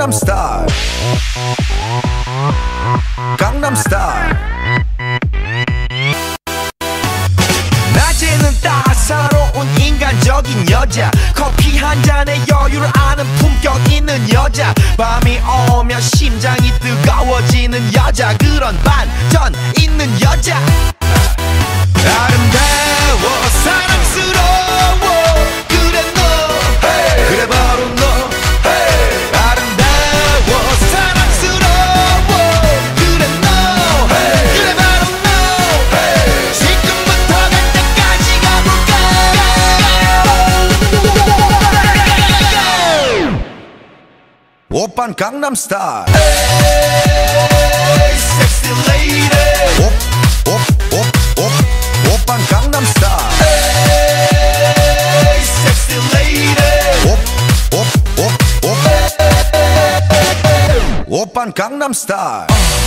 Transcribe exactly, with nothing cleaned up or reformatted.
강남스타일 강남스타일 낮에는 따사로운 인간적인 여자 커피 한 잔에 여유를 아는 품격 있는 여자 밤이 오면 심장이 뜨거워지는 여자 그런 반전 있는 여자 아름다워 사랑스러워 그래 너 hey. 그래 바로 너 hey. 아름다워 사랑스러워 그래 너 hey. 그래 바로 너 hey. 지금부터 갈 때까지 가볼까 오빤 강남스타일 hey. Sexy lady 오, 오, 오, 오, 오빤 강남스타일 hey. Sexy lady 오, 오, 오, 오, 오빤 강남스타일